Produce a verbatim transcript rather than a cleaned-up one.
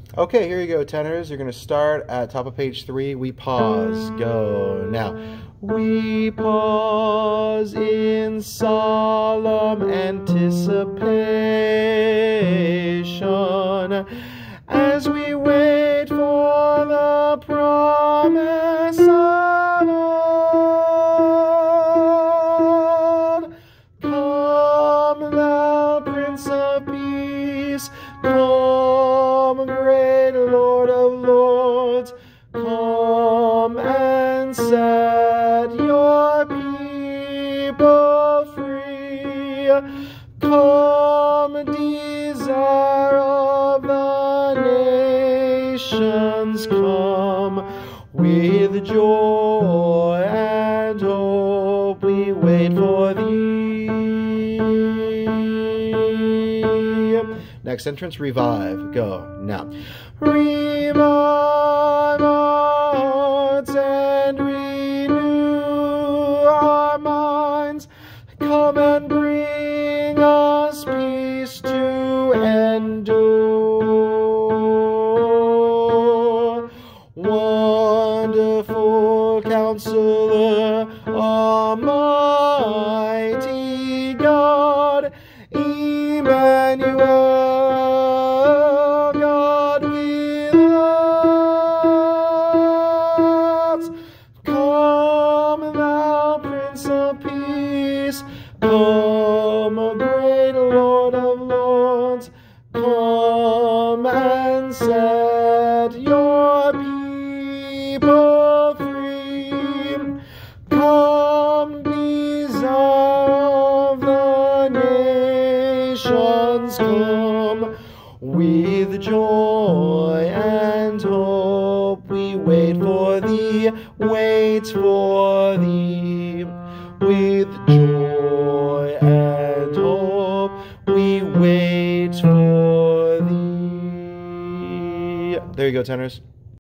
Okay, here you go, tenors. You're going to start at top of page three. We pause. Go. Now. We pause in solemn anticipation as we wait for the promise of old. Come, thou Prince of Peace, come, great Lord of Lords, come and set your people free. Come, desire of the nations, come with joy and hope we wait for thee. Next entrance, revive. Go. Now. Revive our hearts and renew our minds. Come and bring us peace to endure. Wonderful Counselor, Almighty God, Emmanuel, God with us. Come, thou Prince of Peace, come, O great Lord of Lords, come and set your people free. Come, desire of the nations, come with joy and hope we wait for thee, wait for thee. With joy and hope we wait for thee. There you go, tenors.